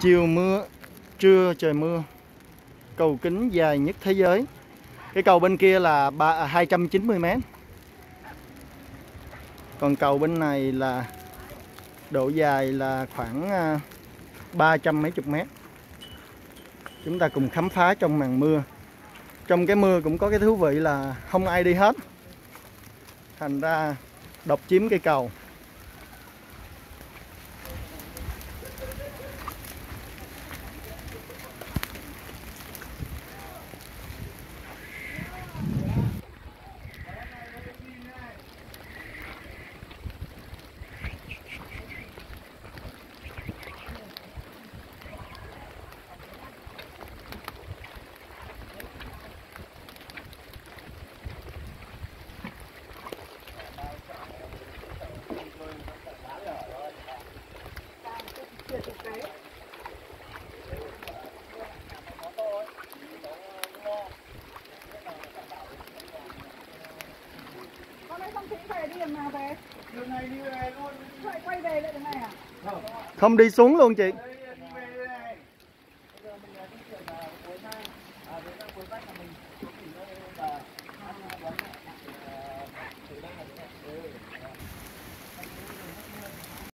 Chiều mưa, trưa trời mưa. Cầu kính dài nhất thế giới. Cái cầu bên kia là 290 m. Còn cầu bên này là độ dài là khoảng 300 mấy chục mét. Chúng ta cùng khám phá trong màn mưa. Trong cái mưa cũng có cái thú vị là không ai đi hết, thành ra độc chiếm cây cầu. Không đi xuống luôn chị.